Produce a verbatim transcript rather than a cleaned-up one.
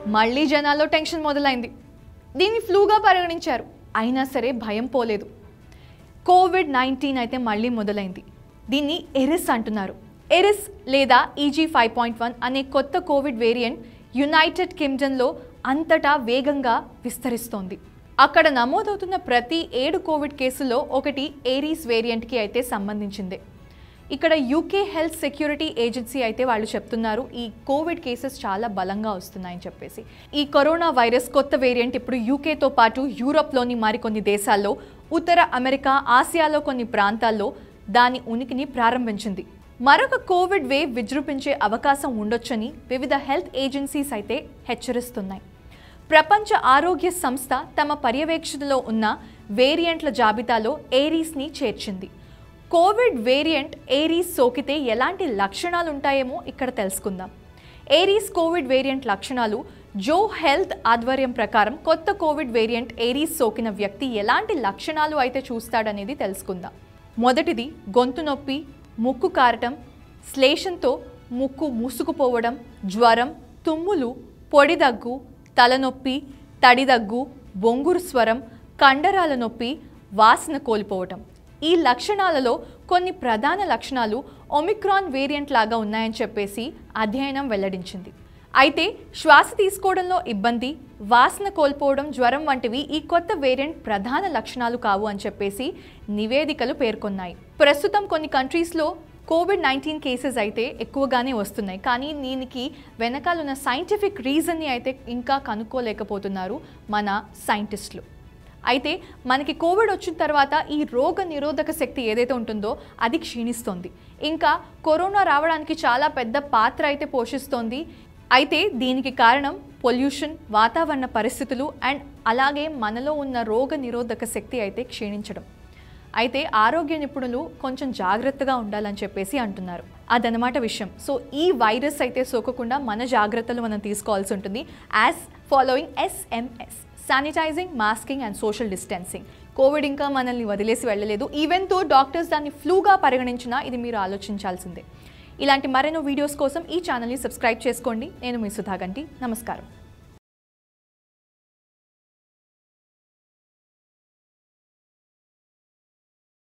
మళ్ళీ జనాల్లో టెన్షన్ మొదలైంది. దీన్ని ఫ్లూగా పరిగణించారు. అయినా సరే భయం పోలేదు. కోవిడ్ నైన్టీన్ అయితే మళ్ళీ మొదలైంది. దీన్ని ఎరిస్ అంటున్నారు. ఎరిస్ లేదా ఈజీ ఫైవ్ పాయింట్ వన్ అనే కొత్త కోవిడ్ వేరియంట్ యునైటెడ్ కింగ్డమ్లో అంతటా వేగంగా విస్తరిస్తోంది. అక్కడ నమోదవుతున్న ప్రతి ఏడు కోవిడ్ కేసుల్లో ఒకటి ఏరీస్ వేరియంట్కి అయితే సంబంధించింది. ఇక్కడ యూకే హెల్త్ సెక్యూరిటీ ఏజెన్సీ అయితే వాళ్ళు చెప్తున్నారు ఈ కోవిడ్ కేసెస్ చాలా బలంగా వస్తున్నాయని చెప్పేసి. ఈ కరోనా వైరస్ కొత్త వేరియంట్ ఇప్పుడు యూకేతో పాటు యూరోప్లోని మరికొన్ని దేశాల్లో, ఉత్తర అమెరికా, ఆసియాలో కొన్ని ప్రాంతాల్లో దాని ఉనికిని ప్రారంభించింది. మరొక కోవిడ్ వేవ్ విజృంభించే అవకాశం ఉండొచ్చని వివిధ హెల్త్ ఏజెన్సీస్ అయితే హెచ్చరిస్తున్నాయి. ప్రపంచ ఆరోగ్య సంస్థ తమ పర్యవేక్షణలో ఉన్న వేరియంట్ల జాబితాలో ఏరీస్ని చేర్చింది. కోవిడ్ వేరియంట్ ఏరీస్ సోకితే ఎలాంటి లక్షణాలు ఉంటాయేమో ఇక్కడ తెలుసుకుందాం. ఏరీస్ కోవిడ్ వేరియంట్ లక్షణాలు జో హెల్త్ ఆధ్వర్యం ప్రకారం కొత్త కోవిడ్ వేరియంట్ ఏరీస్ సోకిన వ్యక్తి ఎలాంటి లక్షణాలు అయితే చూస్తాడనేది తెలుసుకుందాం. మొదటిది గొంతు నొప్పి, ముక్కు కారటం, శ్లేషంతో ముక్కు మూసుకుపోవడం, జ్వరం, తుమ్ములు, పొడి దగ్గు, తలనొప్పి, తడిదగ్గు, బొంగురు స్వరం, కండరాల నొప్పి, వాసన కోల్పోవటం. ఈ లక్షణాలలో కొన్ని ప్రధాన లక్షణాలు ఒమిక్రాన్ వేరియంట్ లాగా ఉన్నాయని చెప్పేసి అధ్యయనం వెల్లడించింది. అయితే శ్వాస తీసుకోవడంలో ఇబ్బంది, వాసన కోల్పోవడం, జ్వరం వంటివి ఈ కొత్త వేరియంట్ ప్రధాన లక్షణాలు కావు అని చెప్పేసి నివేదికలు పేర్కొన్నాయి. ప్రస్తుతం కొన్ని కంట్రీస్లో కోవిడ్ నైన్టీన్ కేసెస్ అయితే ఎక్కువగానే వస్తున్నాయి. కానీ దీనికి వెనకాలన్న సైంటిఫిక్ రీజన్ని అయితే ఇంకా కనుక్కోలేకపోతున్నారు మన సైంటిస్టులు. అయితే మనకి కోవిడ్ వచ్చిన తర్వాత ఈ రోగ నిరోధక శక్తి ఏదైతే ఉంటుందో అది క్షీణిస్తోంది. ఇంకా కరోనా రావడానికి చాలా పెద్ద పాత్ర అయితే పోషిస్తోంది. అయితే దీనికి కారణం పొల్యూషన్, వాతావరణ పరిస్థితులు అండ్ అలాగే మనలో ఉన్న రోగ నిరోధక శక్తి అయితే క్షీణించడం. అయితే ఆరోగ్య నిపుణులు కొంచెం జాగ్రత్తగా ఉండాలని చెప్పేసి అంటున్నారు. అదనమాట విషయం. సో ఈ వైరస్ అయితే సోకకుండా మన జాగ్రత్తలు మనం తీసుకోవాల్సి ఉంటుంది. As following SMS, sanitising, masking and social distancing. Covid ఇంకా మనల్ని వదిలేసి వెళ్ళలేదు. ఈవెన్ తో డాక్టర్స్ దాన్ని ఫ్లూగా పరిగణించినా ఇది మీరు ఆలోచించాల్సిందే. ఇలాంటి మరెన్నో వీడియోస్ కోసం ఈ ఛానల్ని సబ్స్క్రైబ్ చేసుకోండి. నేను మీ సుధాగంటి. నమస్కారం.